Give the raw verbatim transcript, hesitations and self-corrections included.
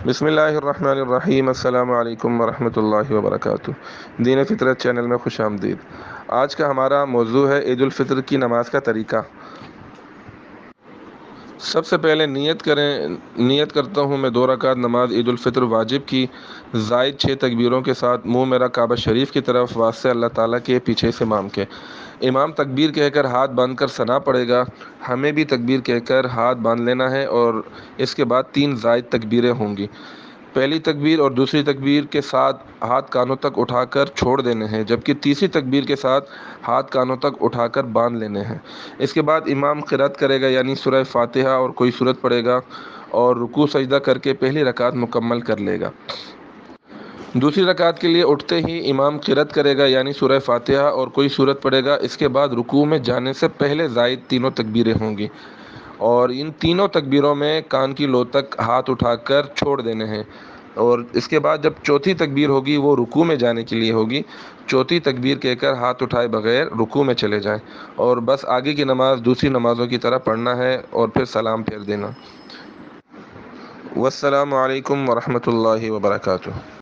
بسم اللہ الرحمن الرحیم۔ السلام علیکم ورحمۃ اللہ وبرکاتہ۔ دین فطرت چینل میں خوش آمدید۔ آج کا ہمارا موضوع ہے عید الفطر کی نماز کا طریقہ۔ سب سے پہلے نیت کریں نیت کرتا ہوں میں دو رکعت نماز عید الفطر واجب کی، زائد چھ تکبیروں کے ساتھ منہ میرا کعبہ شریف کی طرف، واسطے اللہ تعالیٰ کے، پیچھے سے امام کے۔ امام تکبیر کہہ کر ہاتھ باندھ کر ثنا پڑے گا، ہمیں بھی تکبیر کہہ کر ہاتھ باندھ لینا ہے، اور اس کے بعد تین زائد تکبیریں ہوں گی۔ پہلی تکبیر اور دوسری تکبیر کے ساتھ ہاتھ کانوں تک اٹھا کر چھوڑ دینے ہیں، جبکہ تیسری تکبیر کے ساتھ ہاتھ کانوں تک اٹھا کر باندھ لینے ہیں۔ اس کے بعد امام قرات کرے گا، یعنی سورہ فاتحہ اور کوئی سورت پڑھے گا، اور رکوع سجدہ کر کے پہلی رکعت مکمل کر لے گا۔ دوسری رکعت کے لیے اٹھتے ہی امام قرات کرے گا، یعنی سورہ فاتحہ اور کوئی سورت پڑھے گا۔ اس کے بعد رکوع میں جانے سے پہلے زائد تینوں تکبیریں ہوں گی، اور ان تینوں تکبیروں میں کان کی لو تک ہاتھ اٹھا کر چھوڑ دینے ہیں۔ اور اس کے بعد جب چوتھی تکبیر ہوگی وہ رکوع میں جانے کے لیے ہوگی، چوتھی تکبیر کہہ کر ہاتھ اٹھائے بغیر رکوع میں چلے جائیں، اور بس آگے کی نماز دوسری نمازوں کی طرح پڑھنا ہے، اور پھر سلام پھیر دینا۔ والسلام علیکم ورحمۃ اللہ وبرکاتہ۔